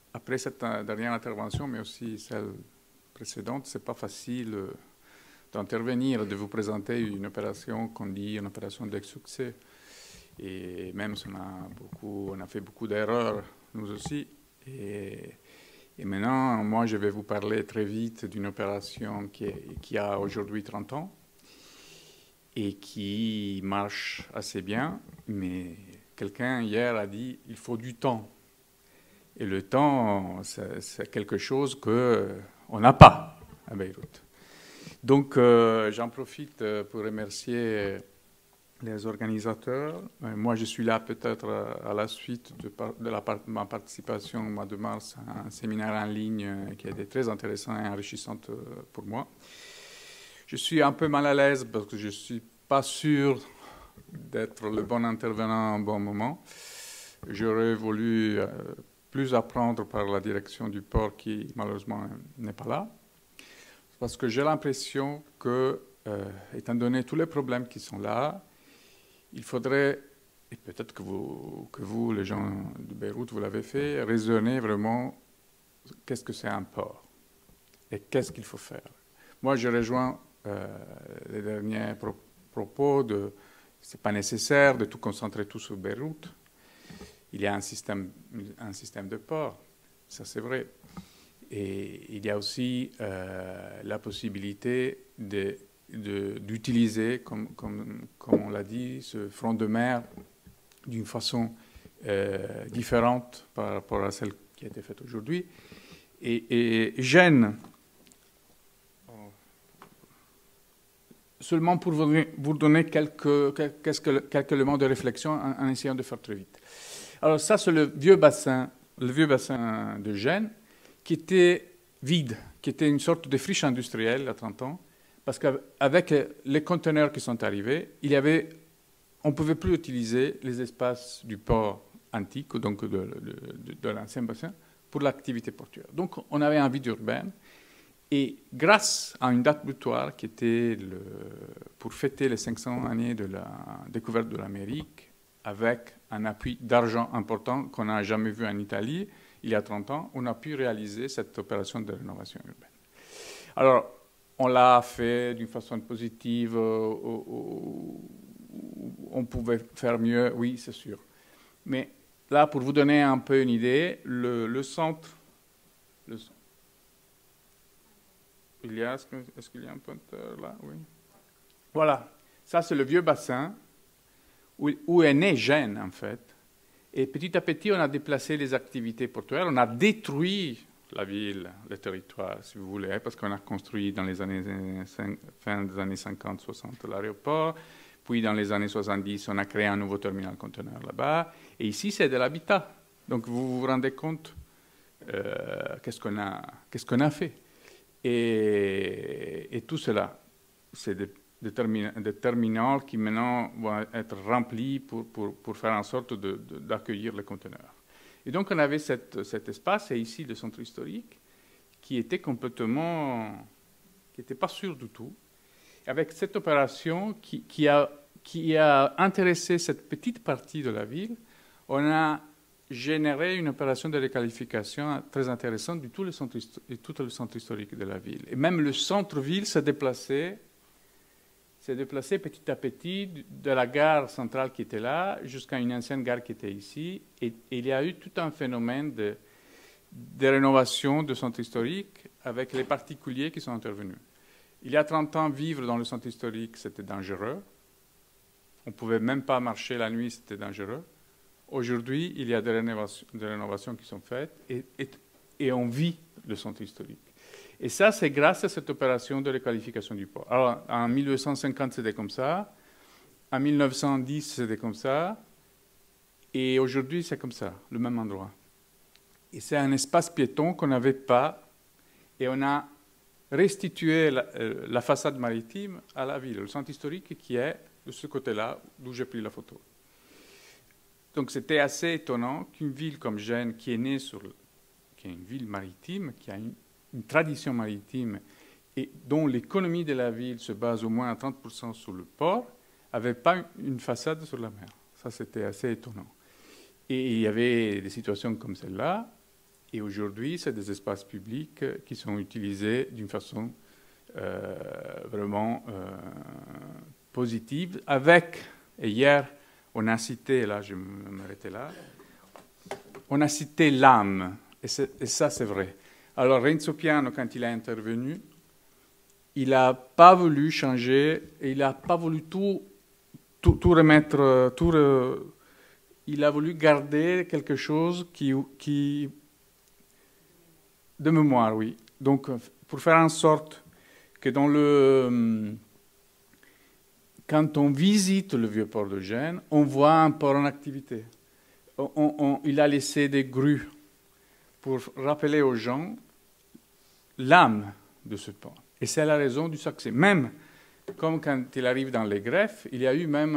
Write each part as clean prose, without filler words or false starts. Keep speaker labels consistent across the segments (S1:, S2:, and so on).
S1: après cette dernière intervention, mais aussi celle précédente, c'est pas facile d'intervenir, de vous présenter une opération qu'on dit une opération de succès. Et même si on a fait beaucoup d'erreurs, nous aussi. Et maintenant, moi, je vais vous parler très vite d'une opération qui a aujourd'hui 30 ans et qui marche assez bien, mais quelqu'un hier a dit il faut du temps. Et le temps, c'est quelque chose qu'on n'a pas à Beyrouth. Donc, j'en profite pour remercier les organisateurs. Moi, je suis là peut-être à la suite de ma participation au mois de mars à un séminaire en ligne qui a été très intéressant et enrichissant pour moi. Je suis un peu mal à l'aise parce que je ne suis pas sûr d'être le bon intervenant au bon moment. J'aurais voulu plus apprendre par la direction du port qui, malheureusement, n'est pas là. Parce que j'ai l'impression que, étant donné tous les problèmes qui sont là, il faudrait, et peut-être que vous, les gens de Beyrouth, vous l'avez fait, raisonner vraiment qu'est-ce que c'est un port et qu'est-ce qu'il faut faire. Moi, je rejoins les derniers propos de c'est pas nécessaire de tout concentrer tout sur Beyrouth. Il y a un système de port, ça c'est vrai. Et il y a aussi la possibilité d'utiliser, comme on l'a dit, ce front de mer d'une façon différente par rapport à celle qui a été faite aujourd'hui. Et Gênes, seulement pour vous donner quelques éléments de réflexion en essayant de faire très vite. Alors ça, c'est le vieux bassin de Gênes, qui était vide, qui était une sorte de friche industrielle il y a 30 ans, parce qu'avec les conteneurs qui sont arrivés, on ne pouvait plus utiliser les espaces du port antique, donc de l'ancien bassin, pour l'activité portuaire. Donc on avait un vide urbain, et grâce à une date butoir qui était pour fêter les 500 années de la découverte de l'Amérique, avec un appui d'argent important qu'on n'a jamais vu en Italie, il y a 30 ans, on a pu réaliser cette opération de rénovation urbaine. Alors, on l'a fait d'une façon positive, on pouvait faire mieux, oui, c'est sûr. Mais là, pour vous donner un peu une idée, le centre... Est-ce qu'il y a un pointeur là? Oui. Voilà, ça c'est le vieux bassin où est né Gênes, en fait. Et petit à petit, on a déplacé les activités portuaires, on a détruit la ville, le territoire, si vous voulez, parce qu'on a construit dans les années fin des années 50-60 l'aéroport, puis dans les années 70, on a créé un nouveau terminal conteneur là-bas, et ici, c'est de l'habitat. Donc, vous vous rendez compte qu'est-ce qu'on a fait. Et tout cela, c'est des terminals qui maintenant vont être remplis pour faire en sorte d'accueillir les conteneurs. Et donc on avait cet espace, et ici le centre historique, qui était complètement, qui n'était pas sûr du tout. Avec cette opération qui a intéressé cette petite partie de la ville, on a généré une opération de requalification très intéressante de tout le centre historique de la ville. Et même le centre-ville s'est déplacé petit à petit de la gare centrale qui était là jusqu'à une ancienne gare qui était ici. Et il y a eu tout un phénomène de rénovation du centre historique avec les particuliers qui sont intervenus. Il y a 30 ans, vivre dans le centre historique, c'était dangereux. On ne pouvait même pas marcher la nuit, c'était dangereux. Aujourd'hui, il y a des rénovations qui sont faites et on vit le centre historique. Et ça, c'est grâce à cette opération de requalification du port. Alors, en 1850, c'était comme ça. En 1910, c'était comme ça. Et aujourd'hui, c'est comme ça, le même endroit. Et c'est un espace piéton qu'on n'avait pas. Et on a restitué la façade maritime à la ville, le centre historique qui est de ce côté-là, d'où j'ai pris la photo. Donc, c'était assez étonnant qu'une ville comme Gênes, qui est née qui est une ville maritime, qui a une tradition maritime et dont l'économie de la ville se base au moins à 30% sur le port, n'avait pas une façade sur la mer. Ça, c'était assez étonnant. Et il y avait des situations comme celle-là. Et aujourd'hui, c'est des espaces publics qui sont utilisés d'une façon vraiment positive. Et hier, on a cité, là, je vais m'arrêter là, on a cité l'âme, et ça c'est vrai. Alors Renzo Piano, quand il a intervenu, il n'a pas voulu changer, et il n'a pas voulu tout remettre, il a voulu garder quelque chose qui de mémoire, oui. Donc, pour faire en sorte que quand on visite le vieux port de Gênes, on voit un port en activité. Il a laissé des grues pour rappeler aux gens l'âme de ce port. Et c'est la raison du succès. Même comme quand il arrive dans les greffes, il y a eu même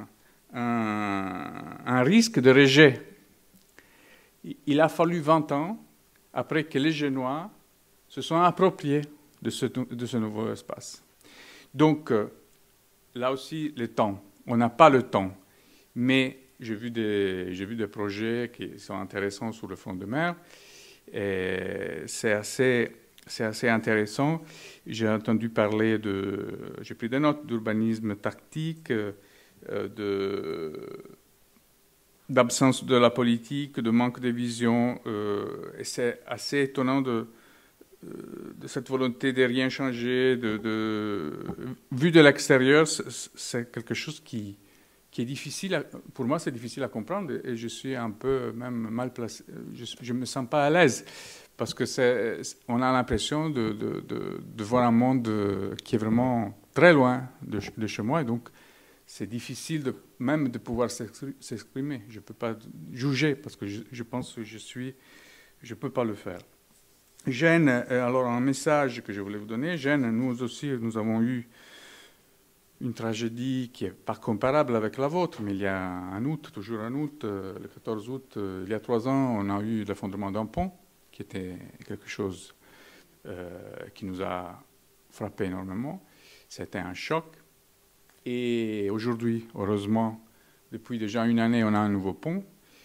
S1: un risque de rejet. Il a fallu 20 ans après que les Génois se sont appropriés de ce nouveau espace. Donc, là aussi, le temps. On n'a pas le temps. Mais j'ai vu des projets qui sont intéressants sur le front de mer. C'est assez intéressant. J'ai entendu parler j'ai pris des notes d'urbanisme tactique, d'absence de la politique, de manque de vision. Et c'est assez étonnant de cette volonté de rien changer. Vu de l'extérieur, c'est quelque chose qui est difficile. Pour moi, c'est difficile à comprendre et je suis un peu même mal placé. Je ne me sens pas à l'aise parce que on a l'impression de voir un monde qui est vraiment très loin de chez moi et donc c'est difficile même de pouvoir s'exprimer. Je ne peux pas juger parce que je pense que je ne peux pas le faire. Gênes, alors un message que je voulais vous donner, Gênes, nous aussi, nous avons eu une tragédie qui n'est pas comparable avec la vôtre, mais il y a un août, toujours un août, le 14 août, il y a 3 ans, on a eu l'effondrement d'un pont, qui était quelque chose qui nous a frappé énormément. C'était un choc. Et aujourd'hui, heureusement, depuis déjà une année, on a un nouveau pont.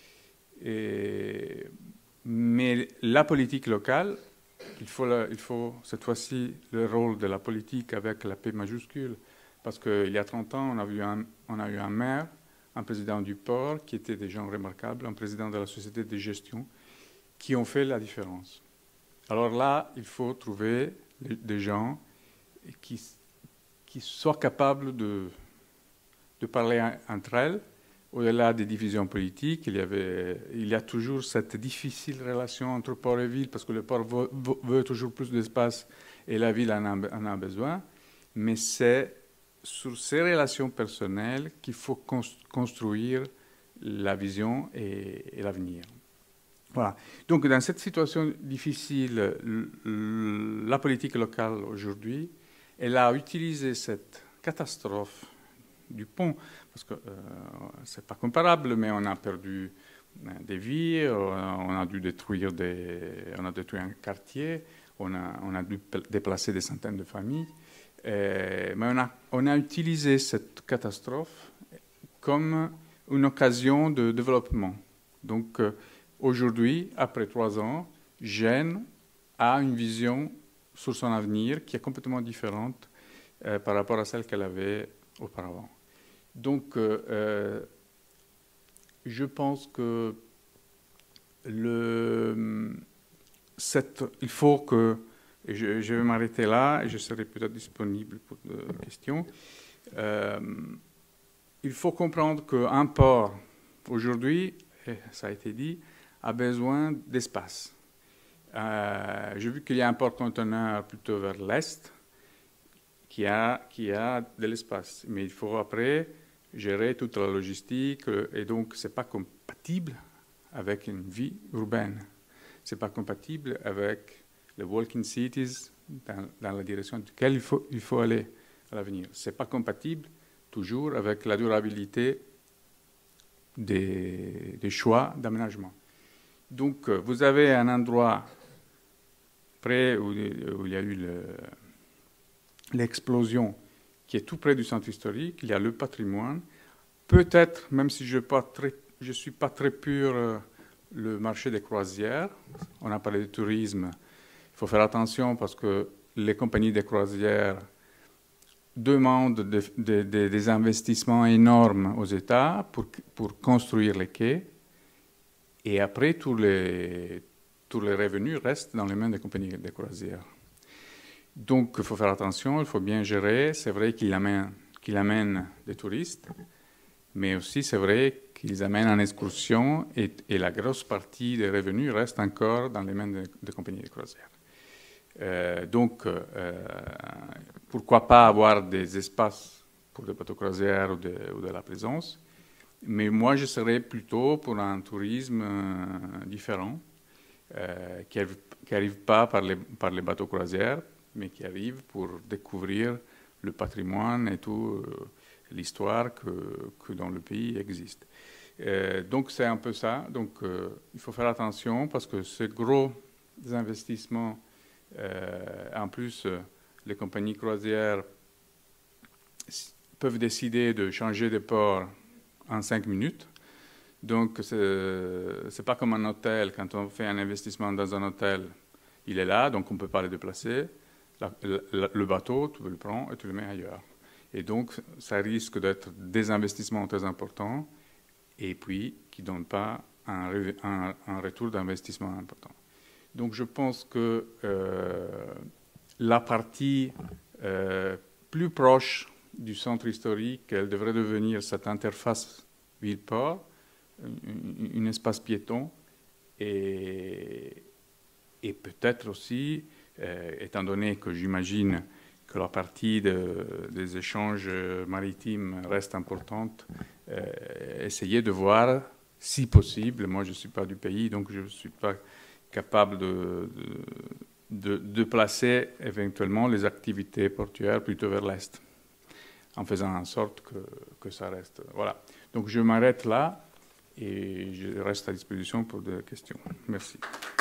S1: Mais la politique locale, il faut cette fois-ci le rôle de la politique avec la P majuscule, parce qu'il y a 30 ans, on a eu un maire, un président du port, qui étaient des gens remarquables, un président de la société de gestion, qui ont fait la différence. Alors là, il faut trouver des gens qui soient capables de parler entre elles. Au-delà des divisions politiques, il y a toujours cette difficile relation entre port et ville, parce que le port veut toujours plus d'espace et la ville en a besoin. Mais c'est sur ces relations personnelles qu'il faut construire la vision et l'avenir. Voilà. Donc, dans cette situation difficile, la politique locale aujourd'hui, elle a utilisé cette catastrophe du pont, parce que c'est pas comparable, mais on a perdu des vies, on a dû détruire un quartier, on a dû déplacer des centaines de familles, mais on a utilisé cette catastrophe comme une occasion de développement. Donc aujourd'hui, après 3 ans, Gênes a une vision sur son avenir qui est complètement différente par rapport à celle qu'elle avait auparavant. Donc, je pense que il faut que, et je vais m'arrêter là, et je serai peut-être disponible pour des questions. Il faut comprendre qu'un port, aujourd'hui, et ça a été dit, a besoin d'espace. J'ai vu qu'il y a un port-conteneur plutôt vers l'est, qui a de l'espace. Mais il faut après gérer toute la logistique et donc ce n'est pas compatible avec une vie urbaine. Ce n'est pas compatible avec les walking cities dans la direction de laquelle il faut aller à l'avenir. Ce n'est pas compatible toujours avec la durabilité des choix d'aménagement. Donc vous avez un endroit près où il y a eu l'explosion qui est tout près du centre historique, il y a le patrimoine. Peut-être, même si je ne suis pas très pur le marché des croisières. On a parlé de tourisme. Il faut faire attention parce que les compagnies de croisières demandent des investissements énormes aux États pour construire les quais. Et après, tous les revenus restent dans les mains des compagnies de croisières. Donc, il faut faire attention, il faut bien gérer. C'est vrai qu'il amène des touristes, mais aussi c'est vrai qu'ils amènent en excursion et la grosse partie des revenus reste encore dans les mains des compagnies de croisière. Donc, pourquoi pas avoir des espaces pour des bateaux croisières ou de la présence, mais moi je serais plutôt pour un tourisme différent, qui n'arrive pas par les bateaux croisières, mais qui arrive pour découvrir le patrimoine et toute l'histoire que dans le pays existe. Donc c'est un peu ça. Donc il faut faire attention parce que ces gros investissements, en plus les compagnies croisières peuvent décider de changer de port en 5 minutes. Donc c'est pas comme un hôtel. Quand on fait un investissement dans un hôtel, il est là, donc on ne peut pas le déplacer. Le bateau, tu le prends et tu le mets ailleurs. Et donc, ça risque d'être des investissements très importants et puis qui ne donnent pas un retour d'investissement important. Donc, je pense que la partie plus proche du centre historique, elle devrait devenir cette interface ville-port, un espace piéton et peut-être aussi, étant donné que j'imagine que la partie des échanges maritimes reste importante, essayer de voir, si possible, moi je ne suis pas du pays, donc je ne suis pas capable de placer éventuellement les activités portuaires plutôt vers l'Est, en faisant en sorte que ça reste. Voilà. Donc je m'arrête là et je reste à disposition pour des questions. Merci.